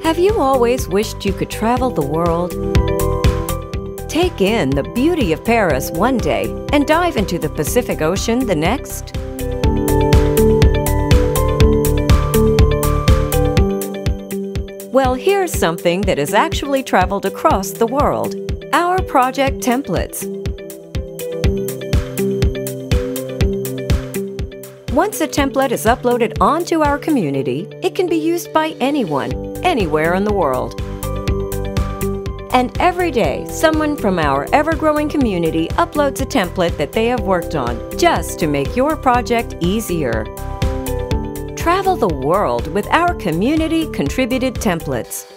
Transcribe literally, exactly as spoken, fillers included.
Have you always wished you could travel the world? Take in the beauty of Paris one day and dive into the Pacific Ocean the next? Well, here's something that has actually traveled across the world: our project templates. Once a template is uploaded onto our community, it can be used by anyone, anywhere in the world. And every day, someone from our ever-growing community uploads a template that they have worked on just to make your project easier. Travel the world with our community-contributed templates.